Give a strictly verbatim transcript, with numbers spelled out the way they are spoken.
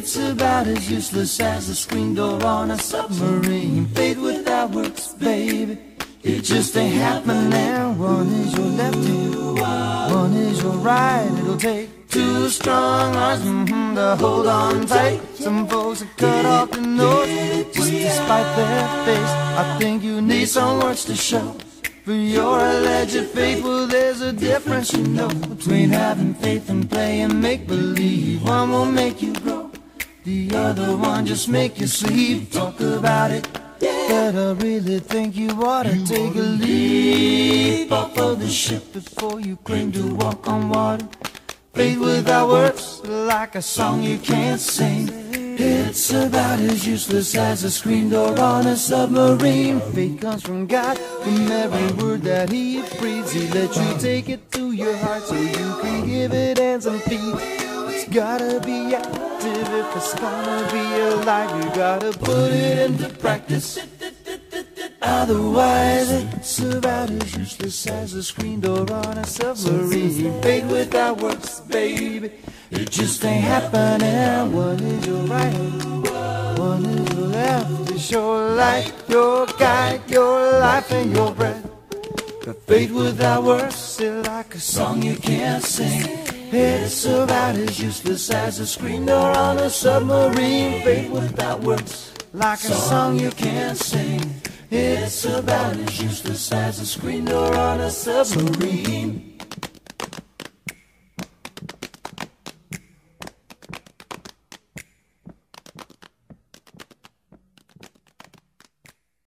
It's about as useless as a screen door on a submarine. Fate without words, baby, it just ain't happening. One is your left hand, one is your right. It'll take two strong arms mm-hmm, to hold on tight. Some folks are cut off the nose just to spite their face. I think you need some words to show for your alleged faith. Well, there's a difference, you know, between having faith and playing make-believe. One will make you grow, the other one just make you sleep. Talk about it, but I really think you ought to take a leap off of the ship before you claim to walk on water. Faith without words, like a song you can't sing. It's about as useless as a screen door on a submarine. Faith comes from God, from every word that He breathes. He lets you take it to your heart so you can give it hands and feet. It's gotta be active if it's gonna be alive. You gotta put it into practice, otherwise it's about as useless as a screen door on a submarine. Faith without words, baby, it just ain't happening. One is your right, one is your left. It's your light, your guide, your life and your breath. But faith without words is like a song you can't sing. It's about as useless as a screen door on a submarine. Faith without words, like a song you can't sing. It's about as useless as a screen door on a submarine.